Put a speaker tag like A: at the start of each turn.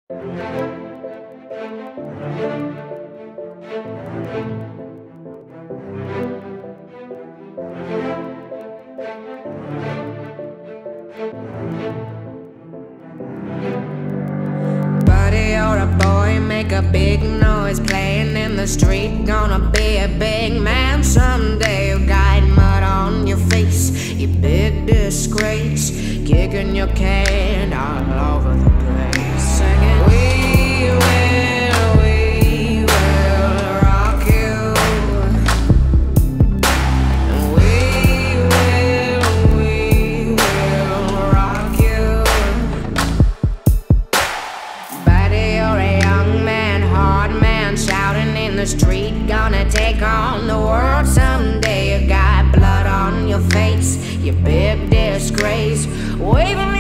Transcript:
A: Buddy, you're a boy, make a big noise, playing in the street. Gonna be a big man someday. You got mud on your face, you big disgrace, kicking your can all over the place, singing, we will rock you. We will rock you. Buddy, you're a young man, hard man, shouting in the street, gonna take on the world someday. You got blood on your face, you big disgrace, waving